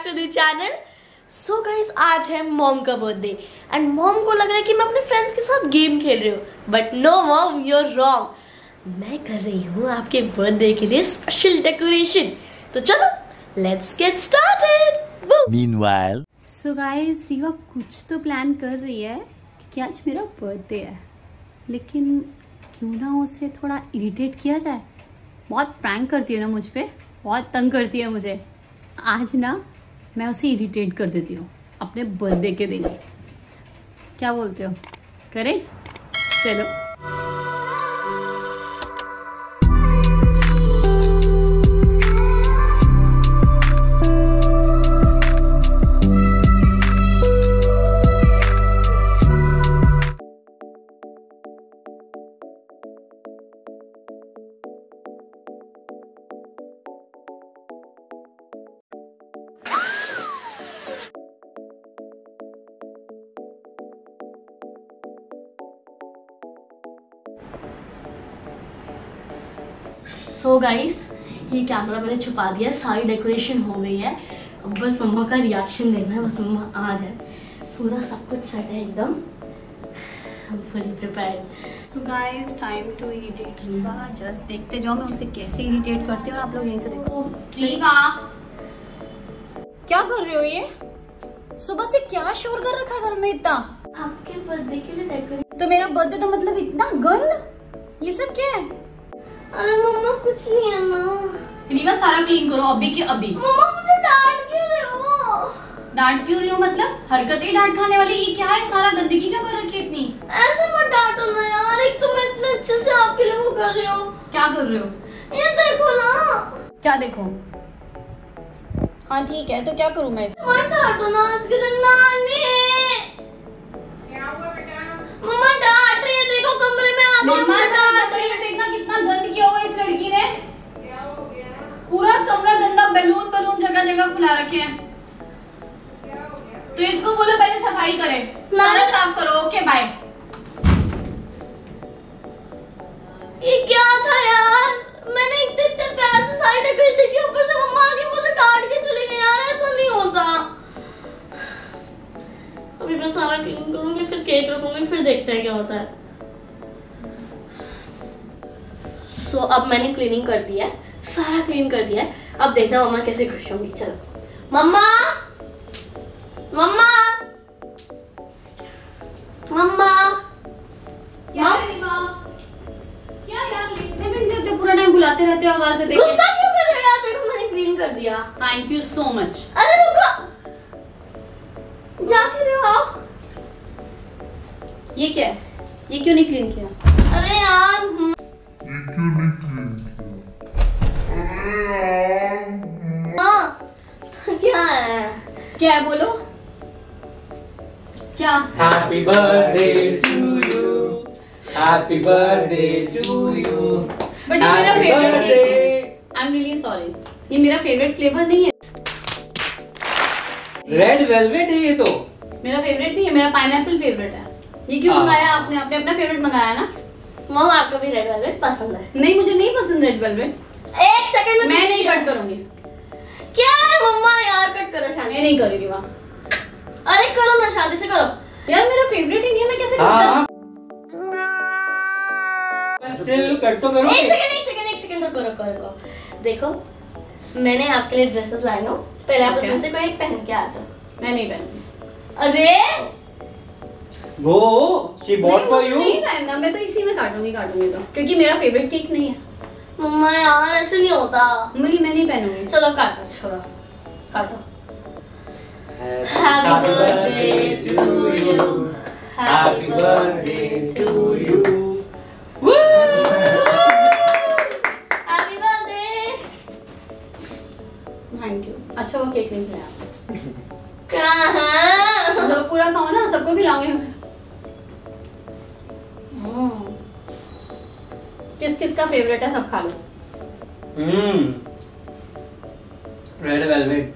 To the channel. So guys, आज है mom का बर्थडे एंड मॉम को लग रहा है कि मैं अपने फ्रेंड्स के साथ गेम खेल रही हूँ, but no mom, you are wrong. मैं कर रही हूँ आपके बर्थडे के लिए स्पेशल डेकोरेशन। तो चलो let's get started. Meanwhile so guys, Reeva कुछ तो प्लान कर रही है कि आज मेरा बर्थडे है, लेकिन क्यों ना उसे थोड़ा इरिटेट किया जाए। बहुत प्रैंक करती है ना मुझ पे, बहुत तंग करती है मुझे। आज ना मैं उसे इरिटेट कर देती हूँ अपने बर्थडे के दिन। क्या बोलते हो, करें? चलो। सो गाइस, ये कैमरा मैंने छुपा दिया, सारी डेकोरेशन हो गई है। अब बस मम्मा का रिएक्शन देखना है, बस मम्मा आ जाए। पूरा सब कुछ सेट है एकदम, fully prepared. So guys, time to irritate Reeva. Just देखते जाओ मैं उसे कैसे इरिटेट करती हूँ और आप लोग यहीं से देखो। रीवा, क्या कर रहे हो? ये सुबह से क्या शोर कर रखा है घर में इतना? आपके बर्थडे के लिए डेकोरेट। तो मेरा बर्थडे तो मतलब इतना गंद, ये सब क्या है? अरे मम्मा कुछ नहीं है ना। रीवा, सारा क्लीन करो अभी के अभी। मम्मा मुझे डांट क्यों रहे हो? डांट क्यों रही हो मतलब? हरकतें डांट खाने वाली। ये क्या है? सारा गंदगी क्यों कर रखी है इतनी? ऐसे मत डांटो ना यार, एक तो मैं इतने अच्छे से आपके लिए वो कर रही हूँ। क्या कर रहे हो? ये देखो ना। क्या देखो? हाँ ठीक है, तो क्या करूँ मैं? मत डांटो ना आज के दिन। नानी क्या हुआ बेटा? मम्मा डांट रही है, देखो कमरे में आ गई। देखना कितना गंद किया हुआ इस लड़की ने। क्या हो गया? पूरा कमरा गंदा, बैलून जगह जगह फुला रखे हैं। क्या हो गया? तो इसको बोलो पहले सफाई करे, सारा साफ करो। Okay bye. ये क्या था यार? मैंने इतने प्यार से सारी डेकोरेशन की, ऊपर से मम्मा आके मुझे डांट के चली गई। यार ऐसा नहीं होता। अभी मैं सारा क्लीन करूंगी, फिर केक रखूंगी, फिर देखते हैं क्या होता है। सो अब मैंने क्लीनिंग कर दिया है, सारा क्लीन कर दिया है। अब देखना मम्मा कैसे खुश होंगी। चलो मम्मा, मम्मा, मम्मा। क्या है माँ? क्या यार, लेटने भी नहीं देते, पूरा टाइम बुलाते रहते हो आवाज देते। गुस्सा क्यों कर रहे हो यार? देखो मैंने क्लीन कर दिया। Thank you so much. अरे रुको, जाके ले आओ। ये क्या है? ये क्यों नहीं क्लीन किया? अरे यार क्या है? क्या है बोलो? क्या? Happy birthday to you. Happy birthday to you. But ये मेरा फेवरेट केक है। आई एम रियली सॉरी, ये मेरा फेवरेट फ्लेवर नहीं है। रेड वेलवेट है ये तो। मेरा फेवरेट नहीं है, मेरा पाइनएप्पल फेवरेट है। ये क्यों मंगाया आपने? आपने अपना फेवरेट मंगाया ना? मम्मा आपको भी रेड वेलवेट पसंद है? नहीं, मुझे नहीं पसंद रेड वेलवेट। एक सेकंड में मैं नहीं कट करूंगी। क्या है मम्मा? यार कट करो शांति। मैं नहीं कर रही। वाह, अरे करो ना, शांति से करो यार मेरा फेवरेट ही नहीं है, मैं कैसे हाँ, पेंसिल कट तो करो। एक सेकंड रुको। देखो मैंने आपके लिए ड्रेसेस लाई हूँ, पहले आप उसमें से कोई एक पहन के आ जाओ। मैं नहीं पहनूंगी। अरे Go, she bought for you. नहीं पहनना, मैं तो इसी में काटूंगी तो, क्योंकि मेरा फेवरेट केक नहीं है। मम्मा यार ऐसे नहीं होता। नहीं, मैं नहीं पहनूंगी। चलो काटो, छोड़ो, काटो। Happy birthday to you. Happy birthday to you. Woo! Happy birthday. Thank you. अच्छा वो केक नहीं खिलाया। कहाँ? चलो पूरा खाओ ना, सबको खिलाऊंगी मैं। किस किस का फेवरेट है, सब खा लो। Red velvet.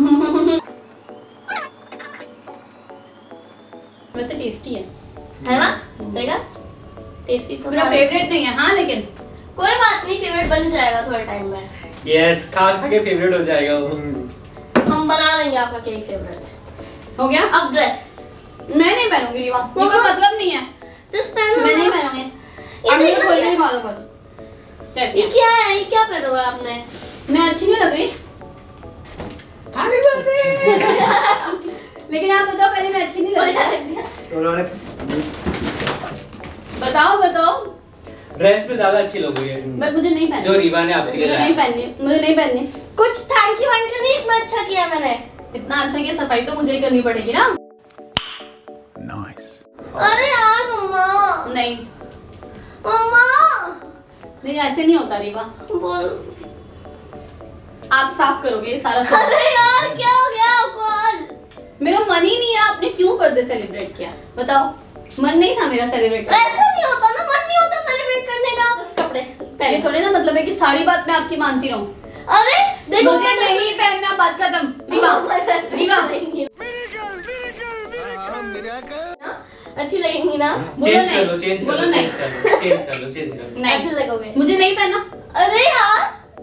वैसे टेस्टी है ना? देखा, टेस्टी तो मेरा फेवरेट नहीं है। हाँ लेकिन कोई बात नहीं, फेवरेट बन जाएगा थोड़े टाइम में। यस, खा खा के फेवरेट हो जाएगा वो। हम हम बना देंगे आपका केक फेवरेट। हो गया? अब ड्रेस मैं नहीं पहनूंगी रीवा, ये कोई मतलब नहीं है। जस्ट पहन लो। मैं नहीं पहनूंगी। अब मुझे खोल के दिखा दो बस। कैसी ये क्या है? ये क्या पहना हुआ है आपने? मैं अच्छी नहीं लग रही? Happy birthday. लेकिन आप बताओ पहले मैं अच्छी नहीं लग रही? उन्होंने बताओ। ड्रेस में ज्यादा अच्छी लग रही है बट मुझे नहीं पहननी। जो रीवा ने आपके लिए मुझे नहीं पहननी, मुझे नहीं पहननी। कुछ थैंक यू नहीं, इतना अच्छा किया मैंने। इतना अच्छा कि सफाई तो मुझे ही करनी पड़ेगी ना। अरे यार मम्मा। नहीं मम्मा नहीं, ऐसे नहीं होता रीवा। बोल। आप साफ करोगे ये सारा सामान। अरे यार क्या हो गया आपको आज? मेरा मन ही नहीं है। आपने क्यों बर्थडे सेलिब्रेट किया बताओ? मन नहीं था मेरा सेलिब्रेट करने का। ऐसा नहीं होता ना, मन नहीं होता सेलिब्रेट करने का। बस कपड़े ये थोड़ी ना मतलब है कि सारी बात मैं आपकी मानती रहूं। अरे देखो मुझे नहीं पहनना, बात खत्म। रीवा अच्छी लगेंगी ना? चेंज कर लो, चेंज कर लो। नहीं अच्छे लगोगे। मुझे नहीं पहनना। अरे यार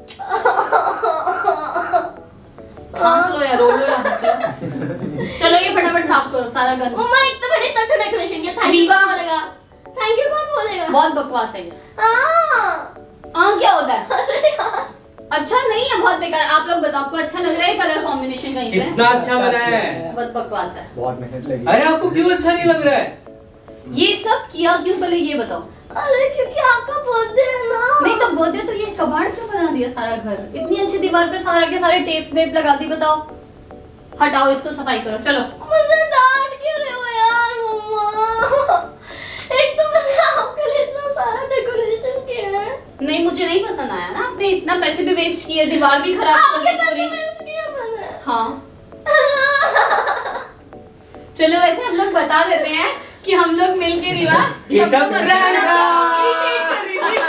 खांस लो या रो लो या हंस लो। चलो ये फटाफट साफ करो सारा गंद। मम्मा एक तो मैंने इतना अच्छा डेकोरेशन किया। Thank you Riva. कौन बोलेगा? थैंक यू कौन बोलेगा? बहुत बकवास है ये। हाँ क्या होता है? अरे यार अच्छा नहीं है, बहुत बेकार। आप लोग बताओ आपको अच्छा लग रहा है कलर कॉम्बिनेशन कहीं से? कितना अच्छा बनाया है। बहुत बकवास है। बहुत मेहनत लगी। अरे आपको क्यों अच्छा नहीं लग रहा है? ये सब किया क्यों पहले ये बताओ? अरे क्योंकि आपका बर्थडे है ना। नहीं तो बर्थडे तो ये कबाड़ क्यों बना दिया सारा घर? इतनी अच्छी दीवार पे सारा के सारे टेप वेप लगा दी। बताओ हटाओ इसको, सफाई करो। चलो मुझे डांट क्यों रहे हो यार मम्मा? एक तो मैंने आपके लिए इतना सारा डेकोरेशन किया है। नहीं मुझे नहीं पसंद आया ना। आपने इतना पैसे भी वेस्ट किए, दीवार भी खराब कर आपके दी पैसे पूरी। वेस्ट किया मैंने। हाँ चलो वैसे हम लोग बता देते हैं कि हम लोग मिलके रीवा ये सबको सब बर्थडे prank का था। irritate कर रही थी।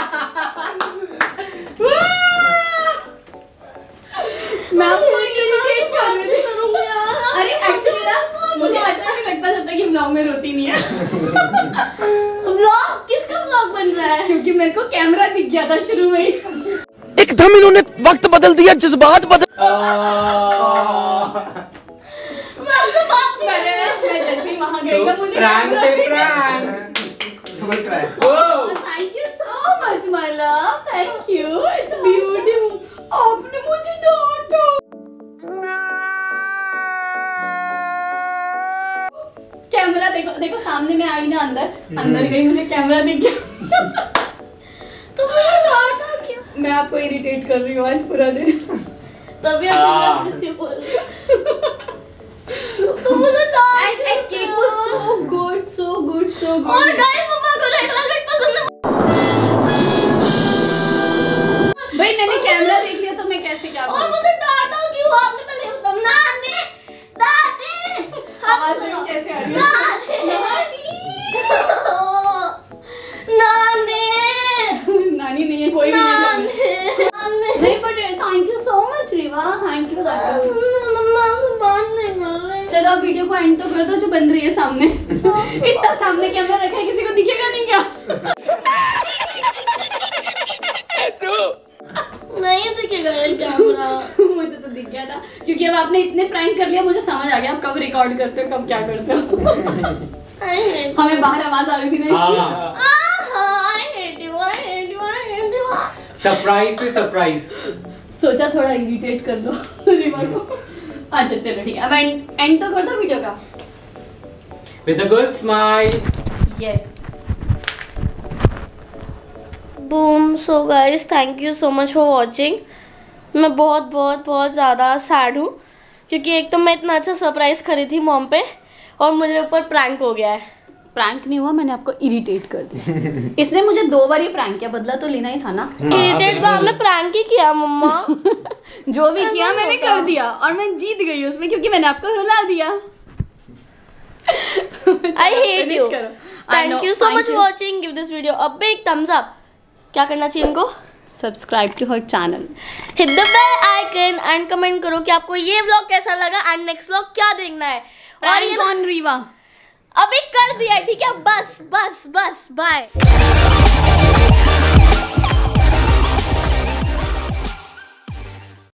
मैं आपको irritate कर रही थी। अरे एक्चुअली ना मुझे अच्छा नहीं लगता जब तक ये ब्लॉग में रोती नहीं है। व्लॉग किसका व्लॉग बन रहा है? क्योंकि मेरे को कैमरा दिख गया था शुरू में ही। एकदम इन्होंने वक्त बदल दिया, जज्बात बदल। मैं आपसे बात नहीं मैं जैसे ही वहां गई ना मुझे प्रैंक कैमरा पे दिख गया। Prank. Oh Thank you so much, my love. Thank you. It's beautiful. आपने मुझे डांटा। कैमरा देखो देखो सामने में आई ना, अंदर गई मुझे कैमरा दिख गया। तो मुझे डांटा क्यों? मैं आपको इरिटेट कर रही हूँ आज पूरा दिन। तभी आप बोल। तो मुझे डांट And cake was so good, so good, so good. और गाइस मम्मा को रेड वेलवेट पसंद है। भाई मैंने कैमरा देख लिया तो मैं कैसे क्या और करूं? मुझे डांटा क्यों? आपने पहले एकदम नानी दादी आवाज देखो कैसे आ रही है? नानी नानी नहीं है, कोई भी नहीं है। नानी नहीं but thank you so much Riva, thank you. मम्मा से बात नहीं कर रही। चलो अब वीडियो को एंड तो कर दो जो बन रही है सामने। इतना सामने कैमरा रखा है, किसी को दिखेगा नहीं क्या? नहीं दिखेगा ये कैमरा। मुझे तो दिख गया था क्योंकि अब आपने इतने प्रैंक कर लिया, मुझे समझ आ गया आप कब रिकॉर्ड करते हो कब क्या करते हो। हमें बाहर आवाज आ रही थी ना इसलिए। सरप्राइज पे सरप्राइज। सोचा थोड़ा इरिटेट कर लो रीवा को। अच्छा चलो ठीक है, अब एंड तो कर दो वीडियो का। With a good smile. Yes boom. So guys thank you so much for watching. मैं बहुत बहुत बहुत ज़्यादा सैड हूँ क्योंकि एक तो मैं इतना अच्छा सरप्राइज करी थी मॉम पे और मुझे ऊपर प्रैंक हो गया है। प्रैंक नहीं हुआ, मैंने आपको इरिटेट कर दिया। इसने मुझे 2 बार ही प्रैंक किया, बदला तो लेना ही था ना। इरिटेट तो हमने प्रैंक ही किया मम्मा। जो भी किया मैंने कर दिया और मैं जीत गई उसमें क्योंकि मैंने आपको रुला दिया। I hate you. करो। Thank you so much watching. Give this video a big thumbs up. क्या करना चाहिए इनको? Subscribe to her channel, hit the bell icon and comment करो कि आपको ये व्लॉग कैसा लगा एंड नेक्स्ट व्लॉग क्या देखना है। और ये कौन रीवा अभी कर दिया है, ठीक है? बस बस बस बाय।